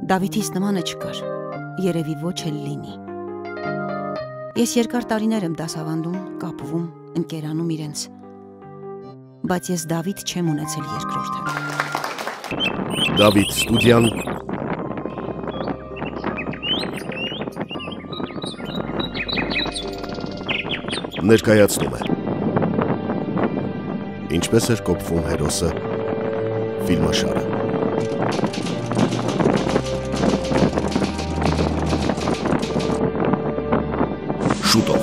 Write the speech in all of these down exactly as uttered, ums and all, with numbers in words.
Դավիթիս նմանը չկար, երևի ոչ էլ լինի։ Ես երկար տարիներ եմ դասավանդում, կապվում, ընկերանում իրենց, բայց ես Դավիթ չեմ ունեցել երկրորդը։ Դավիթ ստուդիան ներկայացնում է Ինչպես էր կոփվում հերոսը ֆիլմաշարը Շուտով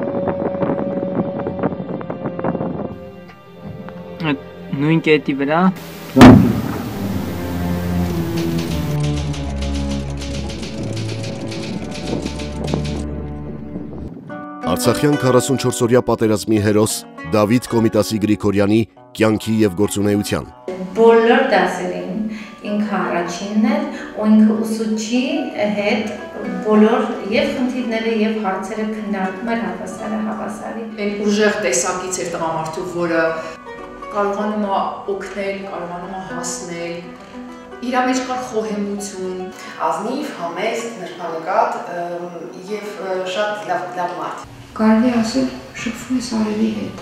Նույն կետի վրա Արցախյան քառասունչորսօրյա պատերազմի հերոս Դավիթ Կոմիտասի Գրիգորյանի կյանքի և գործունեության Բոլոր դասերին ինքը առաջինն էր ու ինքը ուսուցչի հետ բոլոր և խնդիրները և հարցերը քննարկում էր հավասարը հավասարի Այն ուժեղ տեսակից էր տղամարդու, որը կարողանում է օգնել, կարողանում է հասնել Իր մեջ կար խոհեմություն, ազնիվ, համեստ, նրբանկատ և շատ լավ մարդ Կարելի ասել շփվում ես արևի հետ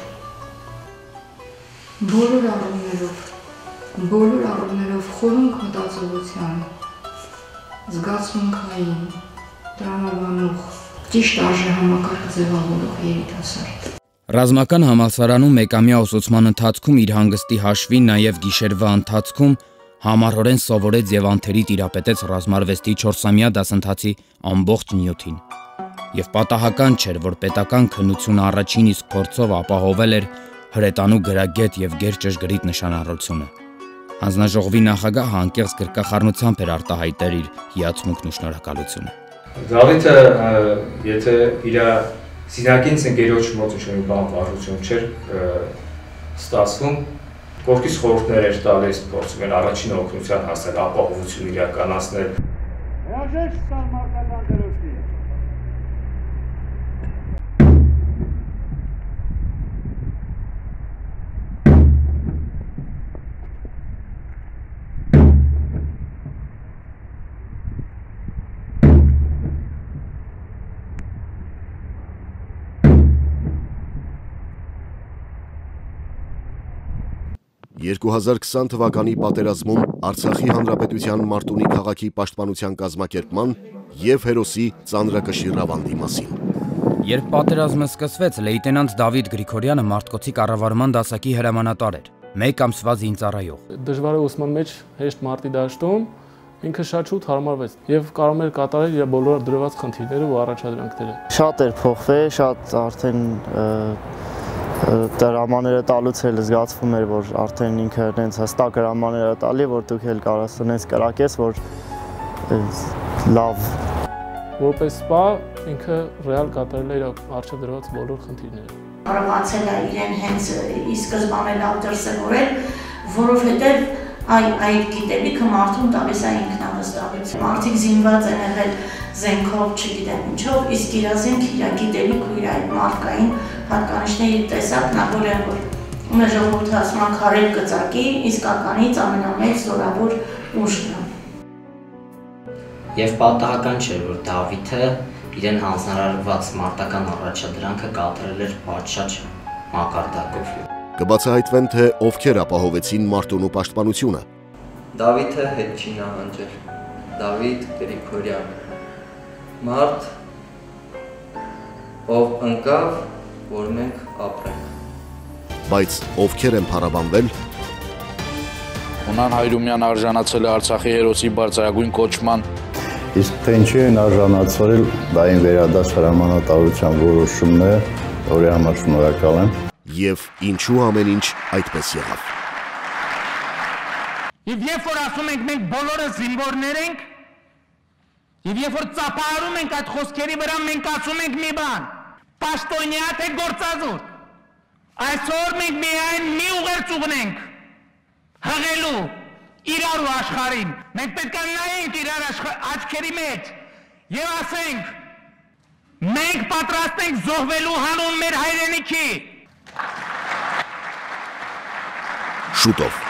Բոլոր առումներով, բոլոր առումներով խորհուրդ մտածողության, զգացմունքային, տրամաբանող, ճիշտ արժեհամակարգ ձևավորող երիտասարդ Ռազմական համալսարանում մեկամյա ուսուցման ընթացքում իր հանգստի հաշվին նաև գիշերվա ընթացքում համառորեն սովորեց և անթերի տիրապետեց ռազմարվեստի չորսամյա դասընթացի ամբողջ նյութին և պատահական չէր, որ պետական քննությունը առաջին իսկ փորձով ապահովել էր հրետանու գրագետ և գերճշգրիտ նշանառությունը։ Հանձնաժողովի նախագահը անկեղծ գրկախառնությամբ էր արտահայտել իր հիացմունքն ու շնորհակալությունը։ Դավիթը, եթե իր սիրակից ընկերոջ մոտ ինչ-որ բան վարժություն չէր ստացվում, կողքից խորհուրդներ էր տալիս, փորձում էր առաջին օգնության հասնել, ապահովություն իրականացնել։ Հրաժեշտ տալ մարտական դրոշի։ երկու հազար քսան թվականի պատերազմում Արցախի Հանրապետության Մարտունի քաղաքի պաշտպանության կազմակերպման և հերոսի ծանրակշիռ ավանդի մասին։ Երբ պատերազմը սկսվեց, լեյտենանտ Դավիթ Գրիգորյանը մարտկոցի կառավարման դասակի հրամանատար էր, մեկ ամսվա զինծառայող։ Դժվար է ուսման մեջ հեշտ մարտի դաշտում ինքը շատ շուտ հարմարվեց եւ կարող էր կատարել իր բոլոր դրված խնդիրները ու առաջադրանքները։ Շատ էր փոխվել, շատ արդեն Հրամանները տալուց էլ զգացվում էր, որ արդեն ինքը հենց հստակ հրամանները տալի, որ դուք էլ կարաս հենց կրակես, որ լավ։ Որպես սպա ինքը ռեալ կատարել է իր առջև դրված բոլոր խնդիրները։ Կարողացել է իրեն հենց ի սկզբանե լավ դրսևորել, որովհետև այդ գիտելիքը մարդուն տալիս է ինքնավստահություն։ Մարդիկ զինված են եղել զենքով, չգիտեմ ինչով, իսկ իր զենքը, իր գիտելիք ու իր այդ մարդկային հատկանիշների տեսակն է, որը մեր ժողովուրդը ասում են քարեր գծակի, իսկականից ամենամեծ զորավոր ուժն է։ Եվ պատահական չէր, որ Դավիթը իրեն հանձնարարված մարտական առաջադրանքը կատարել էր պատշաճ մակարդակով։ Կբացահայտվեն, թե ովքեր ապահովեցին Մարտունու պաշտպանությունը։ Դավիթը հետ չի նահանջել։ Դավիթ Գրիգորյան։ Մարդ, ով ընկավ, որ մենք ապրենք։ Բայց ովքեր են փառաբանվել։ Հունան Հայրումյան արժանացել է Արցախի հերոսի բարձրագույն կոչման։ Իսկ թե ինչի են արժանացել, դա այն վերադարձ հրամանատարության որոշումն է, որի համար շնորհակալ եմ։ Եվ ինչու ամեն ինչ այդպես եղավ։ Եվ երբ որ ասում ենք մենք բոլորը զինվորներ ենք, եւ երբ որ ծափահարում ենք այդ խոսքերի վրա, մենք ասում ենք մի բան. պաշտոնյա թե գործազուրկ։ Այսօր մենք միայն մի ուղերձ ունենք հղելու իրար ու աշխարհին։ Մենք պետք է նայենք իրար աչքերի մեջ եւ ասենք մենք պատրաստ ենք զոհվելու հանուն մեր հայրենիքի։ Շուտով